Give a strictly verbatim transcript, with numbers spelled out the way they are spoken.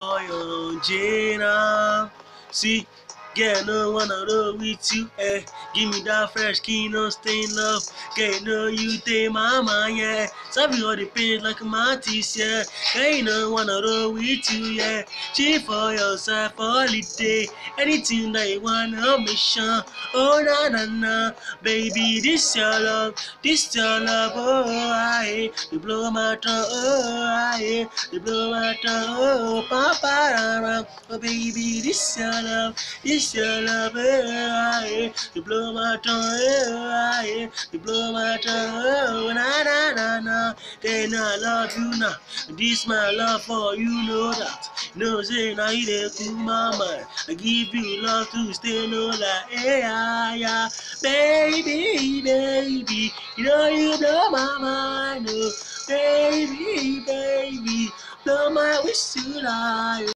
Oh, Gina. See, get no wanna roll with you, eh? Give me that fresh skin, no stain love. Get no you take my mind, yeah. Serve you all the pain like my teeth, yeah. Get no wanna roll with you, yeah. Chill for yourself, holiday. Anything that you wanna mission. Oh na na na, baby, this your love, this your love, oh I, you blow my tongue, oh I, you blow my tongue, oh papa, oh baby, this your love, this your love, oh I, you blow my tongue, oh I, you blow my tongue, oh na na na na, then I love you now, this my love for you know that, no say now you dey cool my mind, I give you love to stay no like, hey yeah yeah, baby baby, you know you blow my mind, oh baby baby, blow my wish to life.